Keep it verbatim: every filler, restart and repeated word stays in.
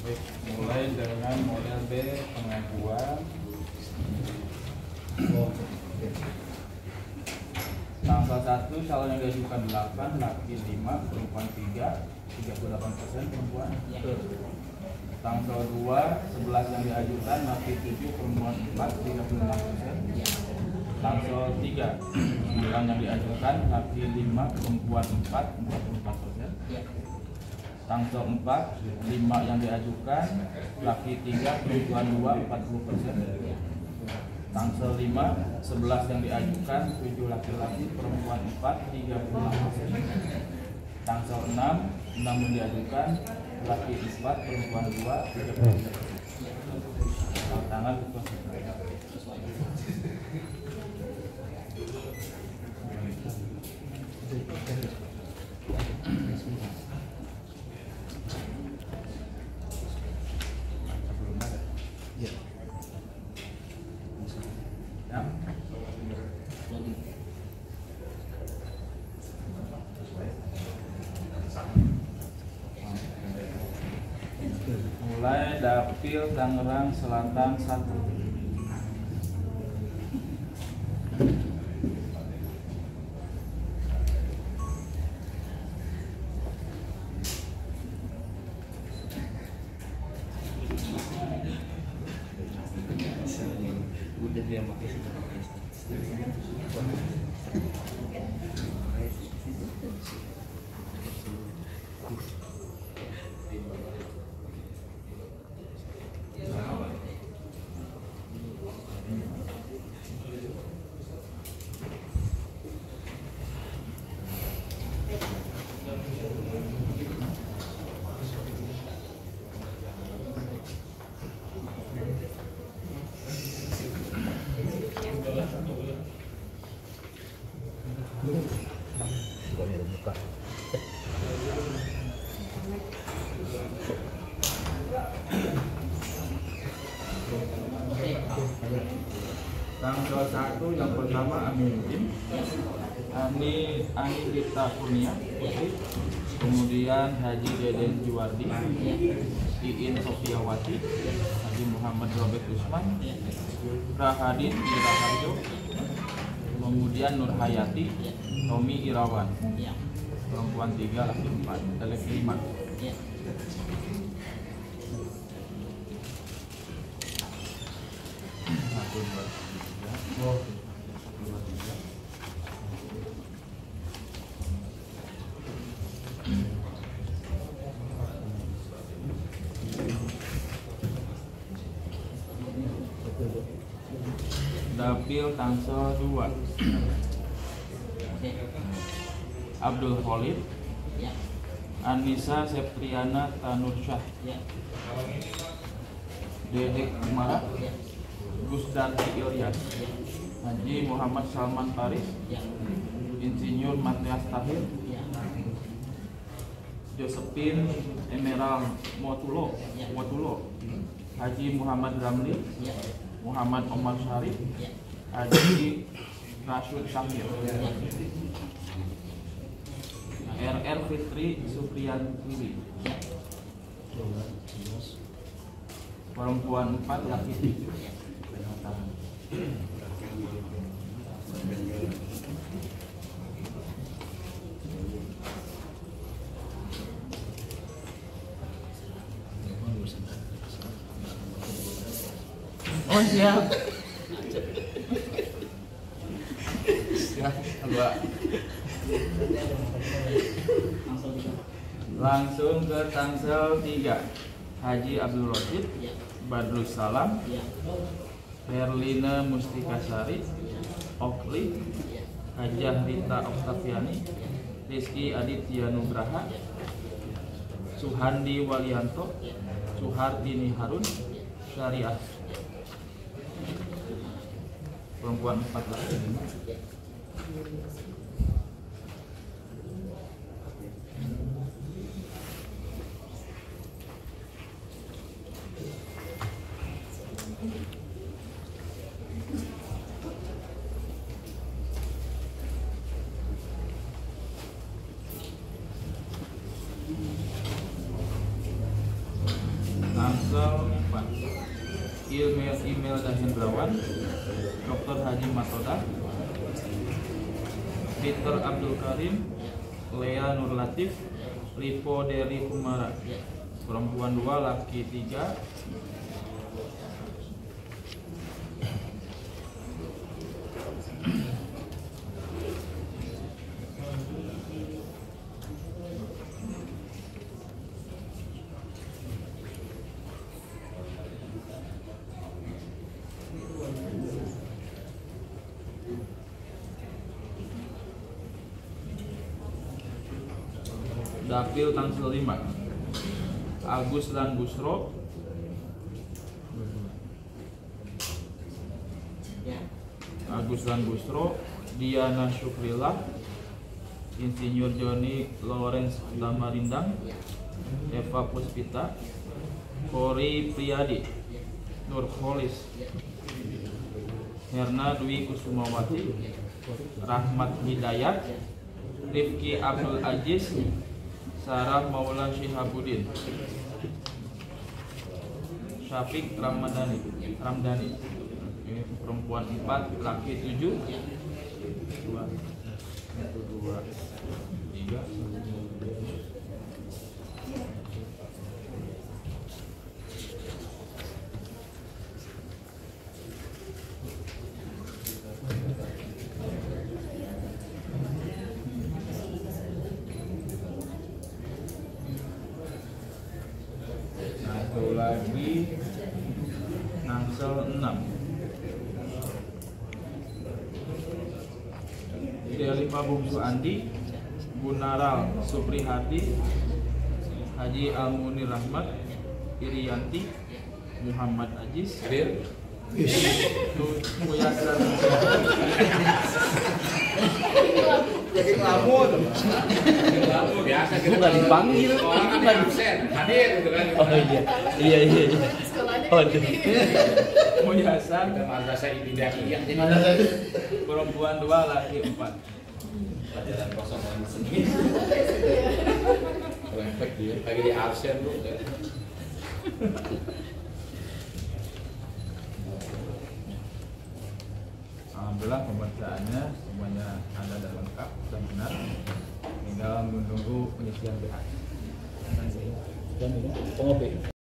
Baik, mulai dengan model B, pengakuan. Tanggal satu calon yang diajukan delapan, laki lima, perempuan tiga, tiga puluh delapan persen perempuan. Tanggal dua, sebelas yang diajukan, laki tujuh, perempuan empat, tiga puluh enam persen. Tanggal tiga, sembilan yang diajukan, laki lima, perempuan empat, empat puluh empat persen. Tanggal empat, lima yang diajukan, laki tiga, perempuan dua, empat puluh persen. Tangsel lima, sebelas yang diajukan, tujuh laki-laki, perempuan empat, tiga puluh enam persen. Tangsel enam, enam yang diajukan, laki empat, perempuan dua, tiga puluh tiga persen. Tanda tangan ketua. Mulai Dapil Tangerang Selatan satu. Udah dia pakai Tanggal satu yang pertama Aminuddin, Ani Ani Dita Kurnia Putri, kemudian Haji Deden Juwardi, Iin Sofiawati, Haji Muhammad Robert Usman, Rahadin Iraharjo, kemudian Nur Hayati, Tommy Irawan, perempuan tiga, laki empat, laki lima. Dapil Tangsel dua, Abdul Khalid, Anissa Septriana Tanursyah, Dedek Kumara, Gusdarti Ilyas, Haji Muhammad Salman Faris, Insinyur Matias Tahir, Josephine Emerald Motulo, Motulo, Haji Muhammad Ramli, Muhammad Omar Syarif, Haji Rasul Syahir, R R Fitri Supriyanti, perempuan empat, laki tujuh. Oh siap. Siap, Mbak. Langsung ke Tangsel tiga, Haji Abdul Rosid, Badrus Salam, Herlina Mustikasari, Okli, Hajah Rita Oktaviani, Rizky Aditya Nugraha, Suhandi Walianto, Suhardini Harun, Syariah, perempuan empat, laki lima. Tangsel empat. Email email Hendrawan, Doktor Haji Matoda, Peter Abdul Karim, Lea Nur Latif, Lipo Deri Kumara. Perempuan dua, laki tiga. Dapil Tangsel lima, Agus dan Busro, Agus dan Busro, Diana Syukrila, Insinyur Joni Lawrence Damarindang, Eva Puspita, Kori Priyadi, Nurholis, Herna Dwi Kusumawati, Rahmat Hidayat, Rifki Abdul Aziz, Sarah Maula Shihabuddin, Syafiq Ramadhani, Ramdhani. Ini perempuan empat, laki tujuh. Dua, satu, dua, tiga. Satu lagi Tangsel enam, Delima Bungsu Andi, Gunaral Suprihati, Haji Almunir Rahmat, Iriyanti, Muhammad Aziz, Muyasan jadi ngelamun. Biasa Gue nggak dipanggil, orang itu kan nggak absen, hadir gitu kan. Oh iya, iya iya. iya. Oh, aduh. Muyasan, Ada madrasah ibtidaiyah jadi perempuan dua, laki empat. pelajaran kosong lagi sendiri. Efek dia lagi di absen lu. Alhamdulillah pembacaannya semuanya ada dan lengkap dan benar. Tinggal menunggu pengisian B H. Dan ini, pengopi.